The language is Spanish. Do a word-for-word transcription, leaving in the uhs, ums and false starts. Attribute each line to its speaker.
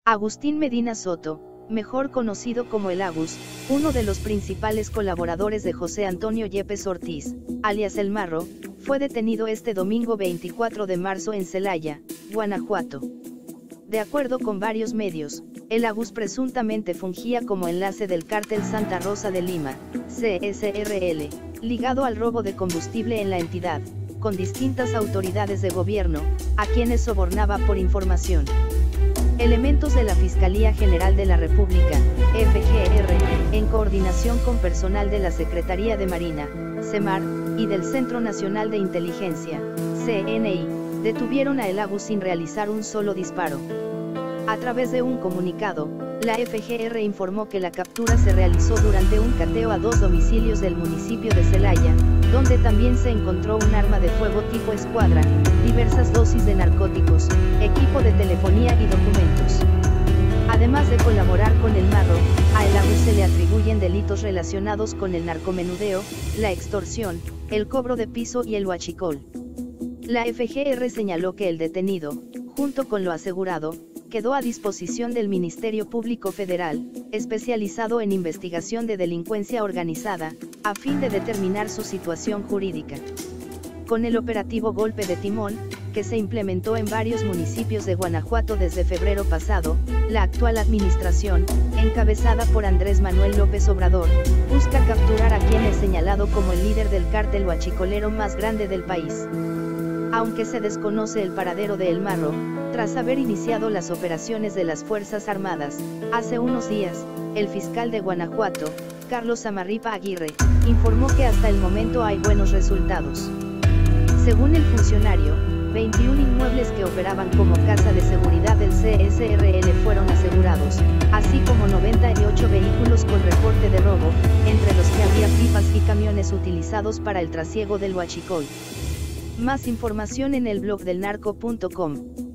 Speaker 1: Agustín Medina Soto, mejor conocido como el Agus, uno de los principales colaboradores de José Antonio Yepes Ortiz, alias El Marro, fue detenido este domingo veinticuatro de marzo en Celaya, Guanajuato. De acuerdo con varios medios, el Agus presuntamente fungía como enlace del cártel Santa Rosa de Lima, C S R L, ligado al robo de combustible en la entidad, con distintas autoridades de gobierno, a quienes sobornaba por información. Elementos de la Fiscalía General de la República, F G R, en coordinación con personal de la Secretaría de Marina, SEMAR, y del Centro Nacional de Inteligencia, C N I, detuvieron a El Agus sin realizar un solo disparo. A través de un comunicado, la F G R informó que la captura se realizó durante un cateo a dos domicilios del municipio de Celaya, donde también se encontró un arma de fuego tipo escuadra, diversas dosis de narcóticos, equipo de telefonía y documentos. Además de colaborar con El Marro, a El Agus se le atribuyen delitos relacionados con el narcomenudeo, la extorsión, el cobro de piso y el huachicol. La F G R señaló que el detenido, junto con lo asegurado, quedó a disposición del Ministerio Público Federal, especializado en investigación de delincuencia organizada, a fin de determinar su situación jurídica. Con el operativo Golpe de Timón, que se implementó en varios municipios de Guanajuato desde febrero pasado, la actual administración, encabezada por Andrés Manuel López Obrador, busca capturar a quien es señalado como el líder del cártel huachicolero más grande del país. Aunque se desconoce el paradero de El Marro, tras haber iniciado las operaciones de las Fuerzas Armadas, hace unos días, el fiscal de Guanajuato, Carlos Amarripa Aguirre, informó que hasta el momento hay buenos resultados. Según el funcionario, veintiún inmuebles que operaban como casa de seguridad del C S R L fueron asegurados, así como noventa y ocho vehículos con reporte de robo, entre los que había pipas y camiones utilizados para el trasiego del huachicol. Más información en el blog del narco punto com.